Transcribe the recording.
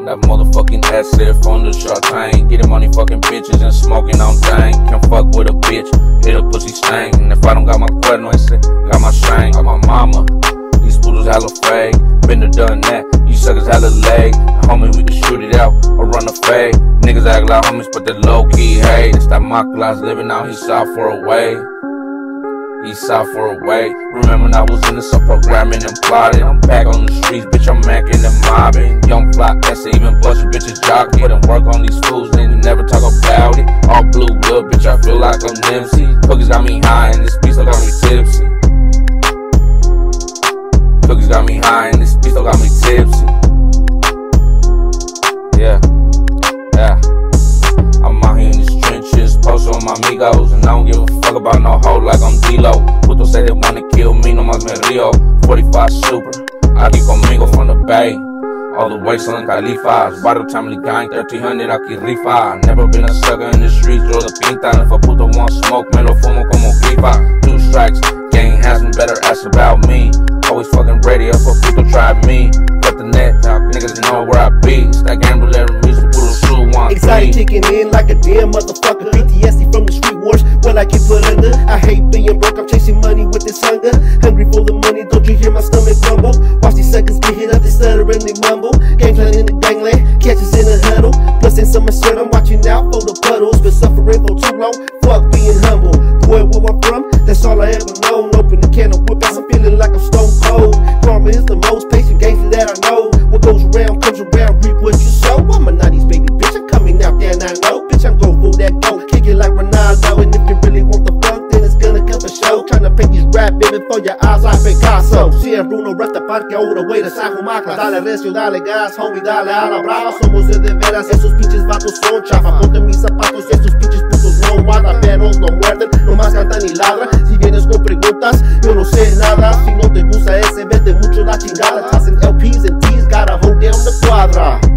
That motherfucking asset from the Shark Tank. Getting money, fucking bitches, and smoking on dank. Can't fuck with a bitch, hit a pussy stank. And if I don't got my cuerno, I say, got my shank. Got my mama, these poodles hella fake. Been there, done that, you suckers hella leg. Homie, we can shoot it out or run a fade. Niggas act like homies, but they low-key hate. It's that my class living out, he's out for a way. East side for a way. Remember when I was into some programming and plotting. I'm back on the streets, bitch, I'm macking and mobbing. Young fly essay, even bustin' bitches jogging. Put in work on these fools, then you never talk about it. All blue up, bitch, I feel like I'm Nipsey. Cookies got me high and this pistol got me tipsy. Cookies got me high and this pistol got me tipsy. Yeah, yeah. I'm out here in these trenches, posted on my amigos, and I don't give a fuck about no hoe like I'm D-Lo. Putos say they wanna kill me, no más me río. 45 super, aquí conmigo from the bay. All the way son califas, bottle family gang, 1300 aquí rifa. Never been a sucker in the streets, throw the pinta. If a puto want smoke, me lo fumo como grifa. 2 strikes, gang has me better ask about me. Always fucking ready if a puto try me. Fuck the net, niggas know where I be. It's that gambler music, puto shoe one. Anxiety kicking in like a damn motherfucker. PTSD from the street wars, when I get put under. I hate being broke, I'm chasing money with this hunger. Hungry for the money, don't you hear my stomach rumble? Watch these suckers get hit up, they stutter and they mumble. Gang plan in the gangland, catch us in a huddle. Plus in some shirt, I'm watching out for the puddles. Been suffering for too long, fuck being humble. Boy, where I'm from, that's all I ever known. Open the can of whip out, I'm feeling like I'm stone cold. Karma is the most patient gangster that I know. What goes around comes around, reap what you sow. I'm a 90s baby, bitch, I'm coming out there and I know. Bitch, I'm gon' for that gold, kick it like Ronaldo. And if you really want the funk, then it's gonna come for show. Tryna paint these rap baby for your eyes like Picasso. Si el Bruno resta parque all the way to San Jumaca. Dale recio, dale gas, homie, dale a la brava. Somos de veras, esos pinches vatos son chafa. Ponte mis zapatos y esos pinches putos no guardan. Perros no muerden, nomás cantan y ladran. Si vienes con preguntas, yo no sé nada. Si no te gusta ese, vete mucho la chingada. Tossing LPs and T's, gotta hold down the cuadra.